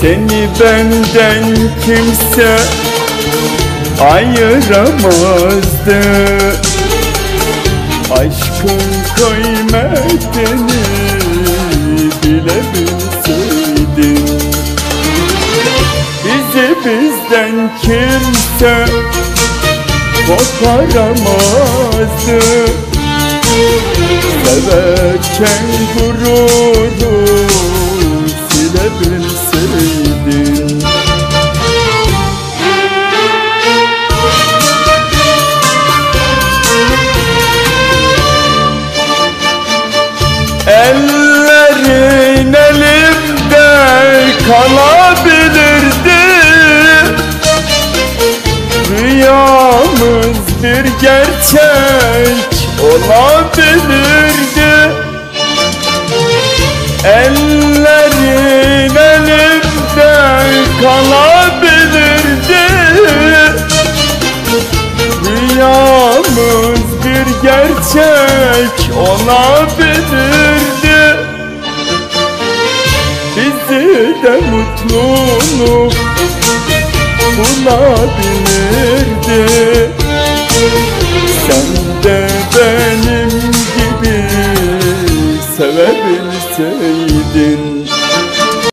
Seni benden kimse ayıramazdı. Aşkın kıymetini bilebilseydin, bizi bizden kimse koparamazdı. Severken gururu silebilseydin. Ellerin elimde kalabilirdi. Rüyamız bir gerçek olabilirdi. Ellerin elimde kalabilirdi. Rüyamız bir gerçek olabilirdi. Bizi de mutluluk bulabilirdi. Sen de benim gibi sevebilseydin.